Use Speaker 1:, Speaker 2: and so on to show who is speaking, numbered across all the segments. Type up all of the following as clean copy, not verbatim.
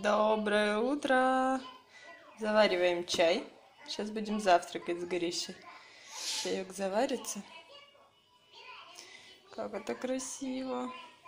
Speaker 1: Доброе утро! Завариваем чай. Сейчас будем завтракать с Гришей. Чаек заварится. Как это красиво!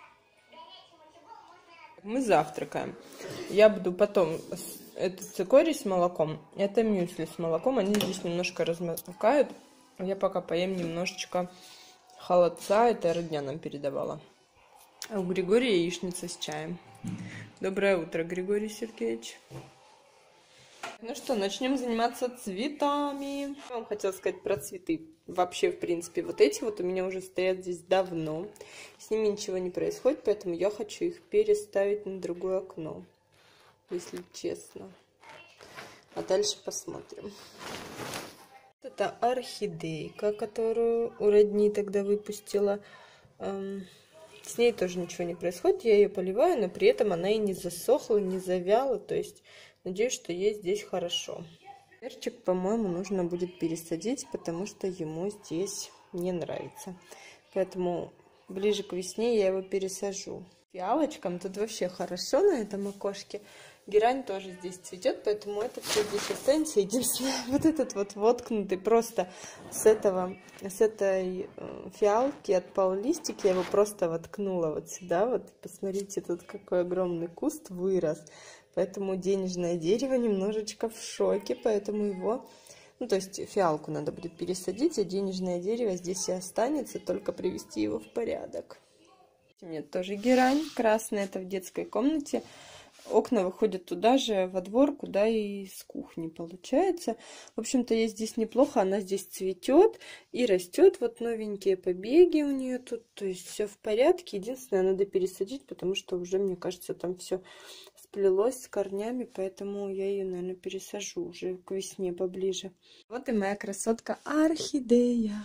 Speaker 1: Мы завтракаем. Я буду потом... Это цикорий с молоком, это мюсли с молоком. Они здесь немножко размокают. Я пока поем немножечко холодца. Это родня нам передавала. А у Григория яичница с чаем. Доброе утро, Григорий Сергеевич. Ну что, начнем заниматься цветами. Я вам хотела сказать про цветы. Вообще, в принципе, вот эти вот у меня уже стоят здесь давно. С ними ничего не происходит, поэтому я хочу их переставить на другое окно, если честно. А дальше посмотрим. Это орхидейка, которую у родни тогда выпустила. С ней тоже ничего не происходит, я ее поливаю, но при этом она и не засохла, не завяла, то есть надеюсь, что ей здесь хорошо. Перчик, по-моему, нужно будет пересадить, потому что ему здесь не нравится. Поэтому ближе к весне я его пересажу. Фиалочкам тут вообще хорошо на этом окошке. Герань тоже здесь цветет, поэтому это все здесь останется. Единственное, вот этот вот воткнутый просто с этой фиалки отпал листик, я его просто воткнула вот сюда. Вот посмотрите, тут какой огромный куст вырос. Поэтому денежное дерево немножечко в шоке, поэтому его... Ну, то есть фиалку надо будет пересадить, а денежное дерево здесь и останется, только привести его в порядок. У меня тоже герань красная, это в детской комнате. Окна выходят туда же, во двор, куда и с кухни получается. В общем-то, ей здесь неплохо, она здесь цветет и растет. Вот новенькие побеги у нее тут, то есть все в порядке. Единственное, надо пересадить, потому что уже, мне кажется, там все сплелось с корнями, поэтому я ее, наверное, пересажу уже к весне поближе. Вот и моя красотка орхидея,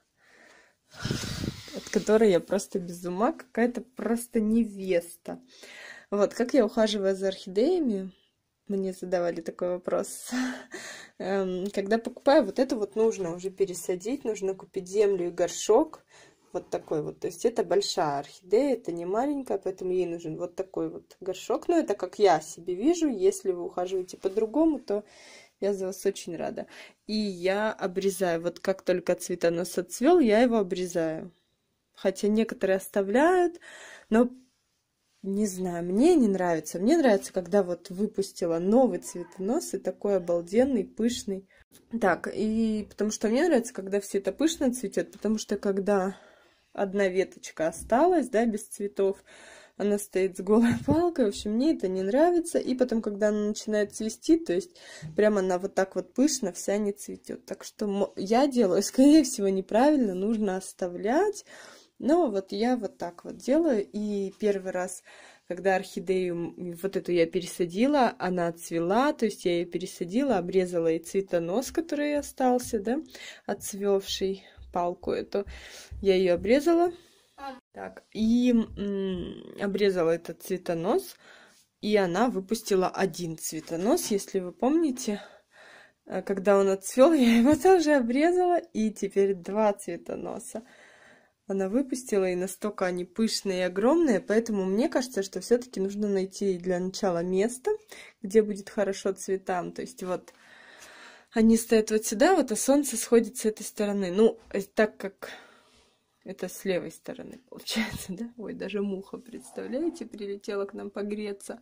Speaker 1: от которой я просто без ума, какая-то просто невеста. Вот, как я ухаживаю за орхидеями, мне задавали такой вопрос. Когда покупаю, вот это вот нужно уже пересадить, нужно купить землю и горшок, вот такой вот. То есть это большая орхидея, это не маленькая, поэтому ей нужен вот такой вот горшок. Но это как я себе вижу, если вы ухаживаете по-другому, то я за вас очень рада. И я обрезаю, вот как только цветонос отцвел, я его обрезаю. Хотя некоторые оставляют, но... Не знаю, мне не нравится. Мне нравится, когда вот выпустила новый цветонос и такой обалденный, пышный. Так, и потому что мне нравится, когда все это пышно цветет, потому что когда одна веточка осталась, да, без цветов, она стоит с голой палкой, в общем, мне это не нравится. И потом, когда она начинает цвести, то есть прямо она вот так вот пышно вся не цветет. Так что я делаю, скорее всего, неправильно, нужно оставлять. Но вот я вот так вот делаю, и первый раз, когда орхидею вот эту я пересадила, она отцвела, то есть я ее пересадила, обрезала и цветонос, который остался, да, отцвевший, палку эту, я ее обрезала, так, и обрезала этот цветонос, и она выпустила один цветонос, если вы помните. Когда он отцвел, я его тоже обрезала, и теперь два цветоноса она выпустила, и настолько они пышные и огромные, поэтому мне кажется, что все-таки нужно найти для начала место, где будет хорошо цветам. То есть вот они стоят вот сюда, вот, а солнце сходит с этой стороны. Ну, так как это с левой стороны получается, да? Ой, даже муха, представляете, прилетела к нам погреться.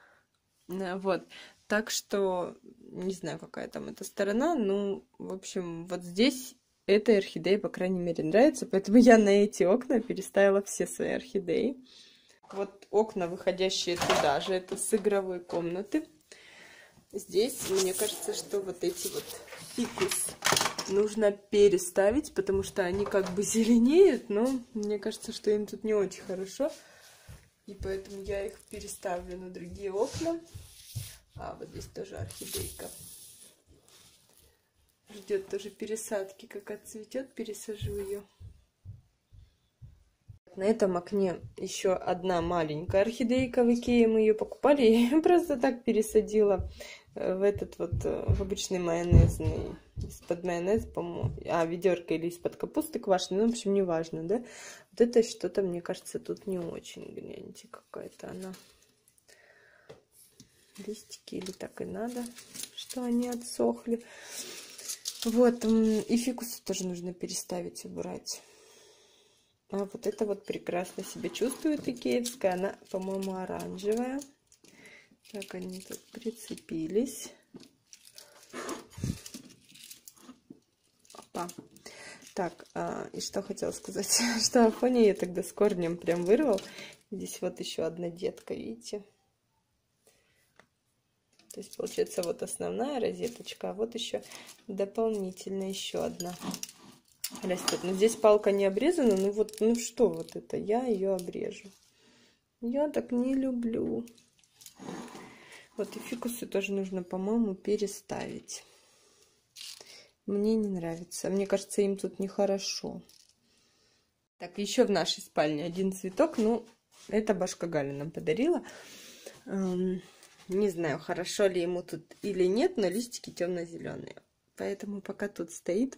Speaker 1: Вот, так что не знаю, какая там эта сторона, ну, в общем, вот здесь... Этой орхидее, по крайней мере, нравится, поэтому я на эти окна переставила все свои орхидеи. Вот окна, выходящие туда же, это с игровой комнаты. Здесь, мне кажется, что вот эти вот фикус нужно переставить, потому что они как бы зеленеют, но мне кажется, что им тут не очень хорошо. И поэтому я их переставлю на другие окна. А, вот здесь тоже орхидейка. Ждет тоже пересадки, как отцветет, пересажу ее. На этом окне еще одна маленькая орхидейка в Икее, мы ее покупали, я ее просто так пересадила в этот вот, в обычный майонезный, из-под майонеза, по-моему, ведерко или из-под капусты квашеной, ну, в общем, неважно, да. Вот это что-то, мне кажется, тут не очень, гляньте, какая-то она листики, или так и надо, что они отсохли. Вот, и фикусы тоже нужно переставить, убрать. А вот это вот прекрасно себя чувствует икеевская. Она, по-моему, оранжевая. Так, они тут прицепились. Опа. Так, и что хотела сказать, что Афоня я тогда с корнем прям вырвал. Здесь вот еще одна детка, видите? То есть, получается, вот основная розеточка, а вот еще дополнительно еще одна растет. Но здесь палка не обрезана, ну вот, ну что вот это, я ее обрежу. Я так не люблю. Вот и фикусы тоже нужно, по-моему, переставить. Мне не нравится. Мне кажется, им тут нехорошо. Так, еще в нашей спальне один цветок. Ну, это бабушка Галя нам подарила. Не знаю, хорошо ли ему тут или нет, но листики темно-зеленые. Поэтому пока тут стоит,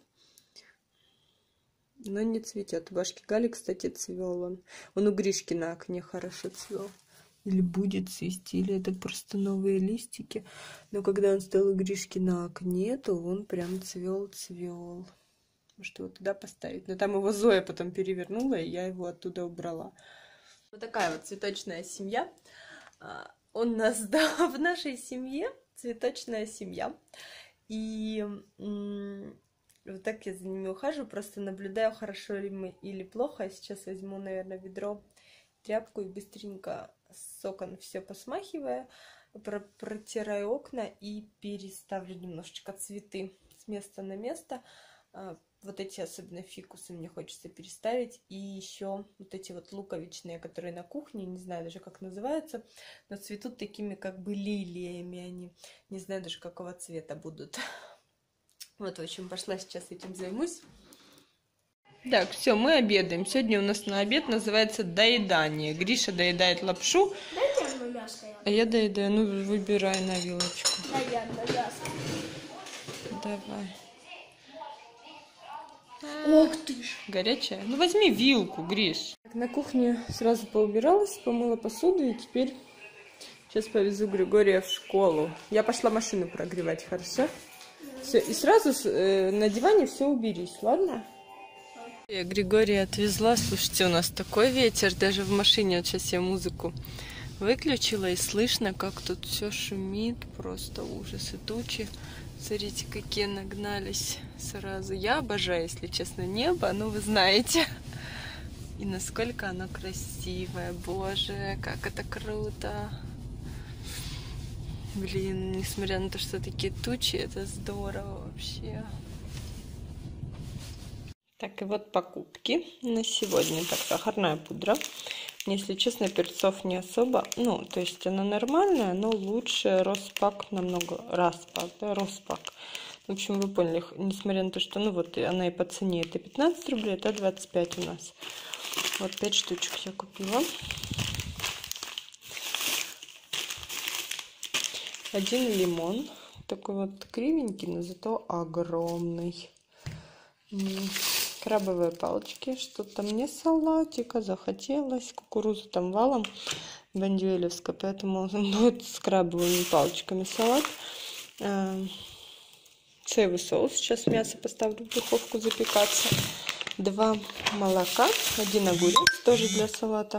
Speaker 1: но не цветет. У бабушки Гали, кстати, цвел он. Он у Гришки на окне хорошо цвел. Или будет цвести, или это просто новые листики. Но когда он стоял у Гришки на окне, то он прям цвел. Может, его туда поставить. Но там его Зоя потом перевернула, и я его оттуда убрала. Вот такая вот цветочная семья. У нас, да, в нашей семье цветочная семья. И вот так я за ними ухаживаю, просто наблюдаю, хорошо ли мы или плохо. Я сейчас возьму, наверное, ведро, тряпку и быстренько с окон все посмахивая, протираю окна и переставлю немножечко цветы с места на место. Вот эти особенно фикусы мне хочется переставить. И еще вот эти вот луковичные, которые на кухне, не знаю даже как называются, но цветут такими как бы лилиями они. Не знаю даже какого цвета будут. Вот, в общем, пошла сейчас этим займусь. Так, все, мы обедаем. Сегодня у нас на обед называется доедание. Гриша доедает лапшу.
Speaker 2: Дайте одно мясо.
Speaker 1: А я доедаю. Ну, выбирай на вилочку.
Speaker 2: Да, я одно мясо.
Speaker 1: Давай.
Speaker 2: Ох ты ж.
Speaker 1: Горячая? Ну, возьми вилку, Гриш. Так, на кухне сразу поубиралась, помыла посуду, и теперь сейчас повезу Григория в школу. Я пошла машину прогревать, хорошо? Все, и сразу на диване все уберись, ладно? Я Григория отвезла. Слушайте, у нас такой ветер, даже в машине. Вот сейчас я музыку выключила, и слышно, как тут все шумит, просто ужас. И тучи, смотрите, какие нагнались сразу. Я обожаю, если честно, небо, ну вы знаете. И насколько оно красивое, боже, как это круто. Блин, несмотря на то, что такие тучи, это здорово вообще. Так, и вот покупки на сегодня. Так, сахарная пудра. Если честно, перцов не особо. Ну, то есть она нормальная, но лучше Роспак намного. Роспак. В общем, вы поняли, несмотря на то, что, ну вот, она и по цене это 15 рублей, это 25 у нас. Вот 5 штучек я купила. Один лимон. Такой вот кривенький, но зато огромный. Крабовые палочки. Что-то мне салатика захотелось. Кукурузу там валом бондюэлевская, поэтому будет с крабовыми палочками салат. Соевый соус. Сейчас мясо поставлю в духовку запекаться. 2 молока. 1 огурец, тоже для салата.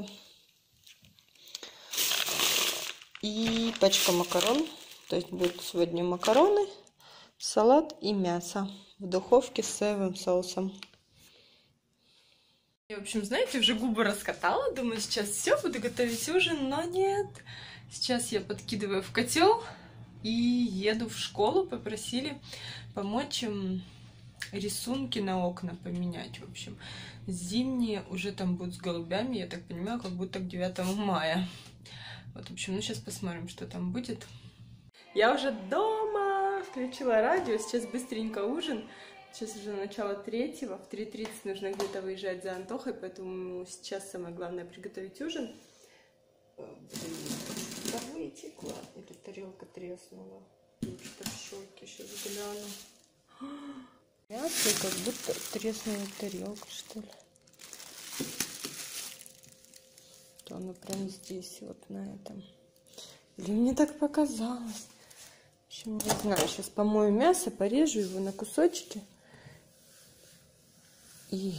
Speaker 1: И пачка макарон. То есть будут сегодня макароны, салат и мясо в духовке с соевым соусом. Я, в общем, знаете, уже губы раскатала. Думаю, сейчас все, буду готовить ужин, но нет. Сейчас я подкидываю в котел и еду в школу. Попросили помочь им рисунки на окна поменять. В общем, зимние уже там будут с голубями, я так понимаю, как будто к 9 мая. Вот, в общем, ну сейчас посмотрим, что там будет. Я уже дома, включила радио, сейчас быстренько ужин. Сейчас уже начало 3-го, в 3:30 нужно где-то выезжать за Антохой, поэтому сейчас самое главное приготовить ужин. Да вытекла, или тарелка треснула. Я что-то в шоке, сейчас гляну. Мясо, как будто треснула тарелка, что ли. То оно прям здесь, вот на этом. Или мне так показалось? В общем, не знаю. Сейчас помою мясо, порежу его на кусочки. И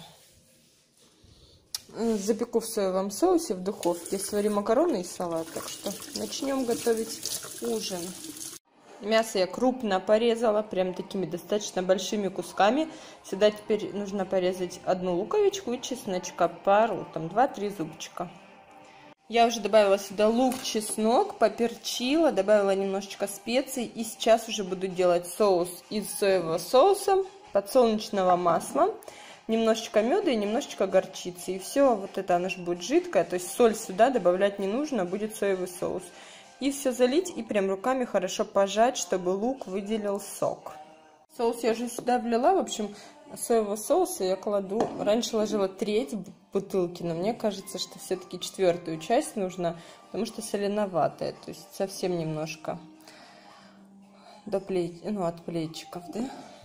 Speaker 1: запеку в соевом соусе в духовке. Сварю макароны и салат. Так что начнем готовить ужин. Мясо я крупно порезала, прям такими достаточно большими кусками. Сюда теперь нужно порезать одну луковичку и чесночка, пару, там 2-3 зубчика. Я уже добавила сюда лук, чеснок, поперчила, добавила немножечко специй. И сейчас уже буду делать соус из соевого соуса, подсолнечного масла, немножечко меда и немножечко горчицы. И все, вот это оно же будет жидкое, то есть соль сюда добавлять не нужно, будет соевый соус. И все залить и прям руками хорошо пожать, чтобы лук выделил сок. Соус я уже сюда влила. В общем, соевого соуса я кладу... Раньше ложила треть бутылки, но мне кажется, что все-таки 1/4 часть нужно, потому что соленоватая. То есть совсем немножко до плеч... от плечиков, да?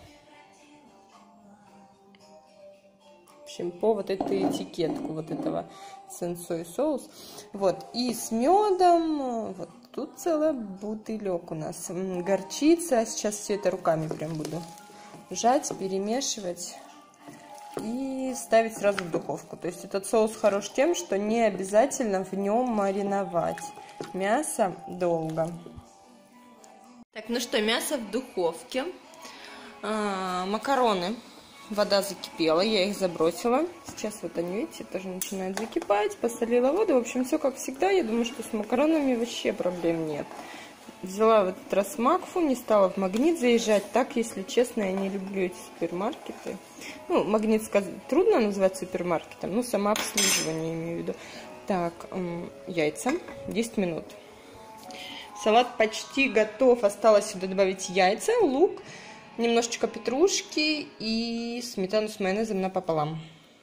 Speaker 1: В общем, по вот этой этикетку вот этого сенсой соус. Вот. И с медом... Вот. Тут целый бутылек у нас. Горчица. Сейчас все это руками прям буду жать, перемешивать и ставить сразу в духовку. То есть этот соус хорош тем, что не обязательно в нем мариновать мясо долго. Так, ну что, мясо в духовке. Макароны. Вода закипела, я их забросила. Сейчас вот они, видите, тоже начинают закипать. Посолила воду. В общем, все как всегда. Я думаю, что с макаронами вообще проблем нет. Взяла в этот раз Макфу, не стала в Магнит заезжать. Так, если честно, я не люблю эти супермаркеты. Ну, Магнит трудно назвать супермаркетом, но самообслуживание имею в виду. Так, яйца. 10 минут. Салат почти готов. Осталось сюда добавить яйца, лук, немножечко петрушки и сметану с майонезом напополам.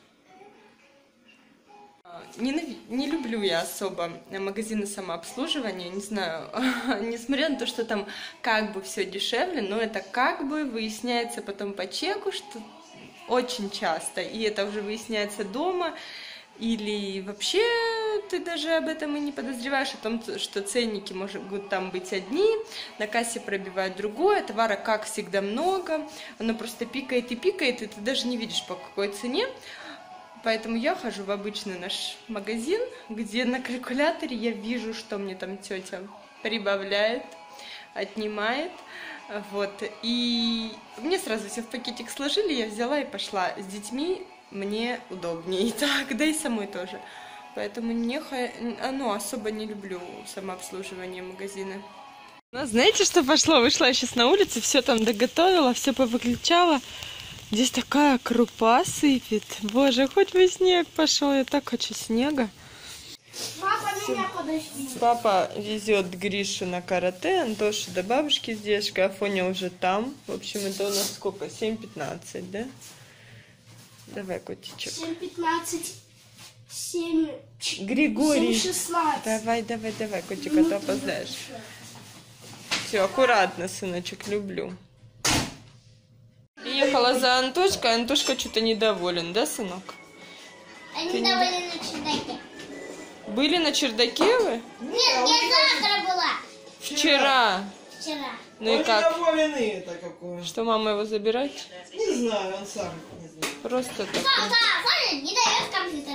Speaker 1: Не люблю я особо магазины самообслуживания, не знаю, несмотря на то, что там как бы все дешевле, но это как бы выясняется потом по чеку, что очень часто, и это уже выясняется дома, или вообще ты даже об этом и не подозреваешь, о том, что ценники могут там быть одни, на кассе пробивают другое, товара, как всегда, много, оно просто пикает, и ты даже не видишь, по какой цене. Поэтому я хожу в обычный наш магазин, где на калькуляторе я вижу, что мне там тетя прибавляет, отнимает. Вот. И мне сразу все в пакетик сложили, я взяла и пошла. С детьми мне удобнее. И так, да и самой тоже. Поэтому особо не люблю самообслуживание магазина. Ну, знаете, что пошло? Вышла я сейчас на улицу, все там доготовила, все повыключала. Здесь такая крупа сыпет. Боже, хоть бы снег пошел, я так хочу снега.
Speaker 2: Папа, меня подожди.
Speaker 1: Папа везет Гришу на карате, Антошу до бабушки с дедушкой, Афоня уже там. В общем, это у нас сколько? 7:15, да? Давай, котичек.
Speaker 2: 7:15. 7.
Speaker 1: Григорий.
Speaker 2: 7:16.
Speaker 1: Давай, котик, а то опоздаешь. Все, аккуратно, сыночек, люблю. Приехала за Антошкой, Антошка что-то недоволен, да, сынок?
Speaker 2: Они довольны на чердаке.
Speaker 1: Были на чердаке вы?
Speaker 2: Нет, я завтра была.
Speaker 1: Вчера. Ну и как?
Speaker 3: Доволены это какое.
Speaker 1: Что, мама его забирать?
Speaker 3: Не знаю, он сам не знает.
Speaker 1: Просто так.
Speaker 2: Папа, Ваня не дает компьютер,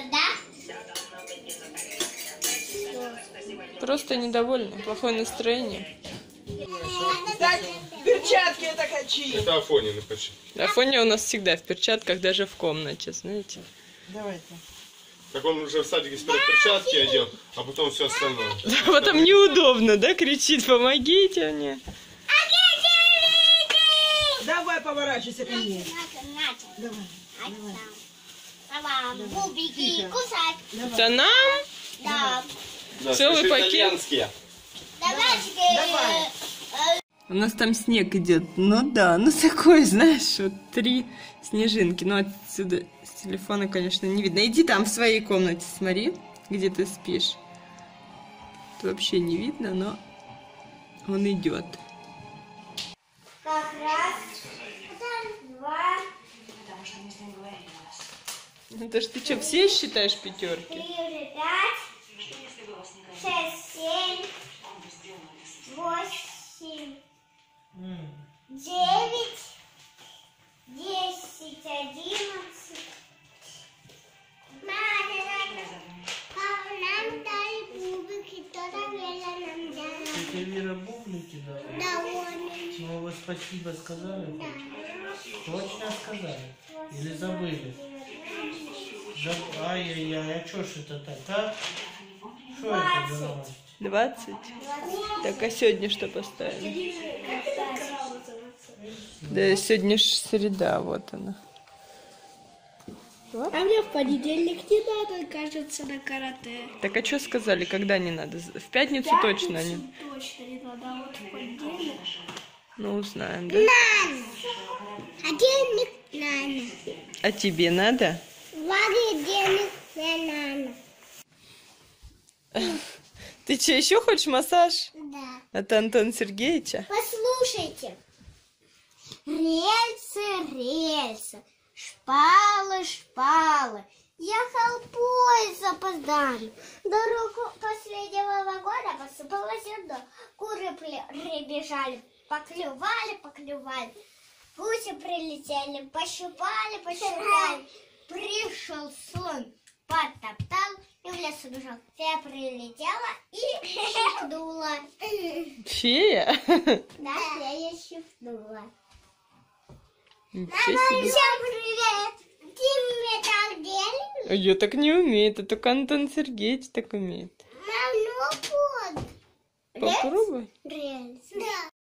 Speaker 2: да?
Speaker 1: Просто недовольны. Плохое настроение.
Speaker 3: Так, перчатки это качи.
Speaker 4: Это Афонины почти.
Speaker 1: Афоня у нас всегда в перчатках, даже в комнате, знаете.
Speaker 3: Давайте.
Speaker 4: Так он уже в садике сперва перчатки одел, а потом все остальное.
Speaker 1: А потом неудобно, да, кричит, помогите мне.
Speaker 3: Давай поворачивайся ко мне. Давай.
Speaker 2: Мама, бубики кусать.
Speaker 1: Это нам?
Speaker 2: Да.
Speaker 4: Да,
Speaker 1: Целый
Speaker 4: слушай,
Speaker 1: пакет.
Speaker 4: итальянские.
Speaker 2: Давай.
Speaker 1: У нас там снег идет. Ну да, ну такой, знаешь, вот 3 снежинки. Ну отсюда с телефона, конечно, не видно. Иди там в своей комнате, смотри, где ты спишь. Тут вообще не видно, но он идет.
Speaker 2: Как раз. 2.
Speaker 1: Это ж ты что, все считаешь 5?
Speaker 2: 3, 5. 6, 7. 8,
Speaker 3: М.
Speaker 2: 9, 10, 11. Папа, нам дали бублики, кто-то велел нам дали.
Speaker 5: Тетя Вера бублики дала?
Speaker 2: Довольно.
Speaker 5: Ну, вы спасибо сказали? Точно сказали? Или забыли? Ай-яй-яй, а чё ж это так, а? Что это за новость?
Speaker 1: 20. Так, а сегодня что поставили? Да, сегодня ж среда, вот она.
Speaker 6: А мне в понедельник не надо, кажется, на карате.
Speaker 1: Так а что сказали, когда не надо? В пятницу точно не.
Speaker 6: Точно не надо, а вот в понедельник.
Speaker 1: Ну, узнаем, да?
Speaker 2: А денег надо.
Speaker 1: А тебе надо?
Speaker 2: Варе денег не надо.
Speaker 1: Ты что, еще хочешь массаж?
Speaker 2: Да.
Speaker 1: От Антона Сергеевича?
Speaker 2: Послушайте. Рельсы, рельсы, шпалы, шпалы. Ехал поезд запоздали. Дорогу последнего вагона посыпала зерно. Куры прибежали, поклювали, поклювали. Гуси прилетели, пощупали, пощупали. Пришел слон, потоптал и в лес убежал. Я прилетела и щипнула.
Speaker 1: Фея?
Speaker 2: Да, я ее щипнула.
Speaker 1: Ничего
Speaker 2: Мама,
Speaker 1: себе.
Speaker 2: всем привет! Ты мне так делаешь?
Speaker 1: Я так не умею, это только Антон Сергеевич так умеет.
Speaker 2: Мам, ну вот.
Speaker 1: Попробуй.
Speaker 2: Рельс. Да.